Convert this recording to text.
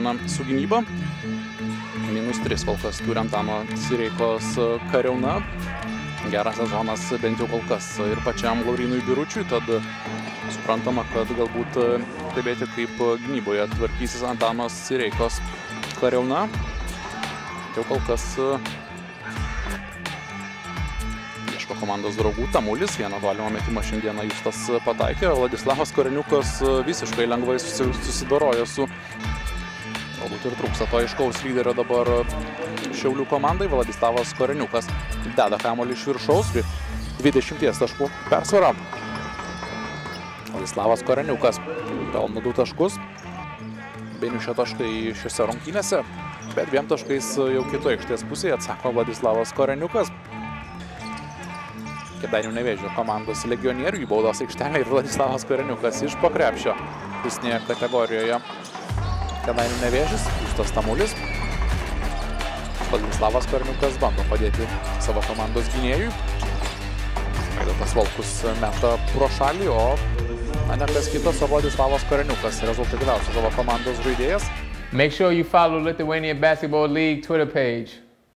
dieną su gynyba. -3 kol kas turi Antano Sireikos Kariauna. Geras sezonas bent jau kol kas ir pačiam Laurynui Biručiui, tad suprantama, kad galbūt stebėti, kaip gynyboje tvarkysis Antanos Sireikos Kariauna. Jau kol kas ieško komandos draugų. Tamulis, vieną tolimą metimą šiandieną Justas pataikė. Vladislavas Koreniukas visiškai lengvai susidorojo su, galbūt ir trūksta to aiškaus lyderio dabar Šiaulių komandai. Vladislavas Koreniukas deda kamuolį iš viršaus, 20 taškų persvara. Vladislavas Koreniukas pelno 2 taškus. Beniušio taškai šiose rungtynėse, bet 2 taškais jau kitoje aikštės pusėje atsako Vladislavas Koreniukas. Kėdainių Nevėžio komandos legionierių į baudos aikštelę ir Vladislavas Koreniukas iš po krepšio pusnėje kategorijoje. Kėdainių Nevėžis, Justas Tamulis. Vladislavas Koreniukas bando padėti savo komandos gynėjui. Vaidotas Volkus meta pro šalį, o ne kas kitas, o Vladislavas Koreniukas rezultatyviausias savo komandos žaidėjas. Make sure you follow Lithuanian Basketball League Twitter page.